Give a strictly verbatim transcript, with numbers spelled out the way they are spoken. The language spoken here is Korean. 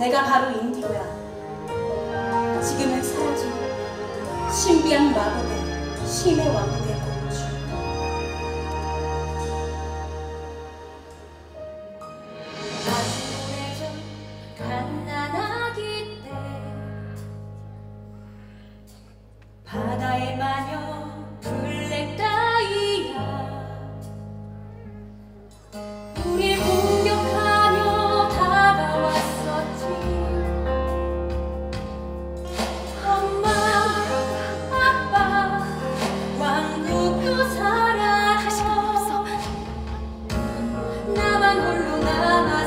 내가 바로 인디고야. 지금은 사라진 신비한 마법의 신의 왕국의 공주. 아주 오래전 갓난아기 때 바다의 마녀 블랙다이아 우릴 공격하며 다가왔었지. 엄마, 아빠, 왕국도 사라져 나만 홀로 남아